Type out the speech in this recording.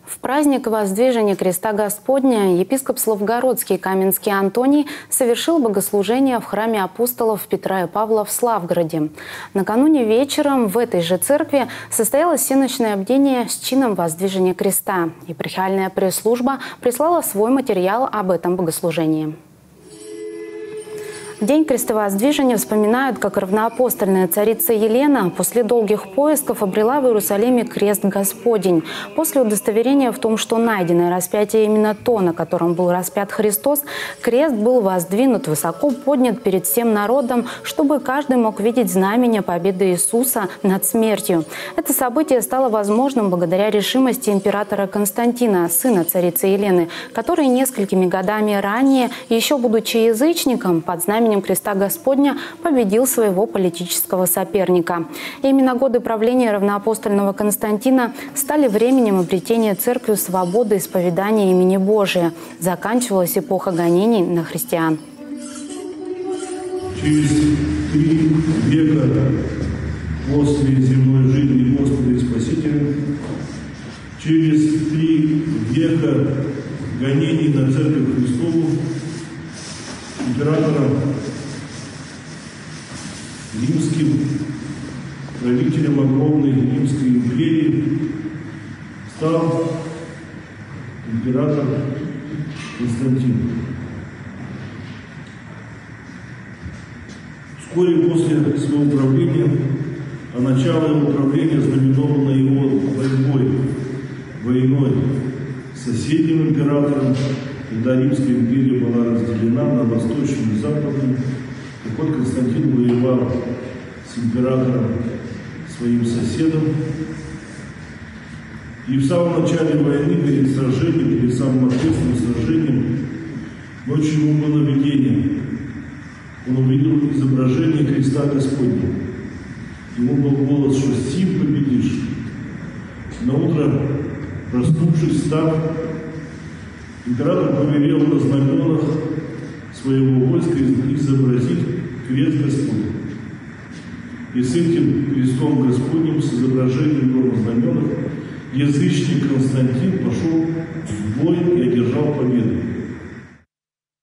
В праздник Воздвижения Креста Господня епископ Славгородский Каменский Антоний совершил богослужение в храме апостолов Петра и Павла в Славгороде. Накануне вечером в этой же церкви состоялось всеночное бдение с чином Воздвижения Креста. Епархиальная пресс-служба прислала свой материал об этом богослужении. В день крестовоздвижения вспоминают, как равноапостольная царица Елена после долгих поисков обрела в Иерусалиме крест Господень. После удостоверения в том, что найденное распятие именно то, на котором был распят Христос, крест был воздвинут, высоко поднят перед всем народом, чтобы каждый мог видеть знамение победы Иисуса над смертью. Это событие стало возможным благодаря решимости императора Константина, сына царицы Елены, который несколькими годами ранее, еще будучи язычником, под знаменем Креста Господня победил своего политического соперника. И именно годы правления равноапостольного Константина стали временем обретения церковью свободы исповедания имени Божия. Заканчивалась эпоха гонений на христиан. Через 3 века после земной жизни Господа и Спасителя, через 3 века гонений на Церковь Христову, императором римским, правителем огромной Римской империи стал император Константин. Вскоре после своего правления, а начало его правления знаменовано его войной с соседним императором, когда Римская империя была разделена на восточную и западную. Так вот, Константин воевал с императором, своим соседом. И в самом начале войны, перед сражением, перед самым ответственным сражением, ночью ему было видение. Он увидел изображение Креста Господня. Ему был голос, что сим победишь. На утро, проснувшись, встав, император повелел на знаменах своего войска изобразить крест Господень. И с этим крестом Господним, с изображением его на знаменах, язычник Константин пошел в бой и одержал победу.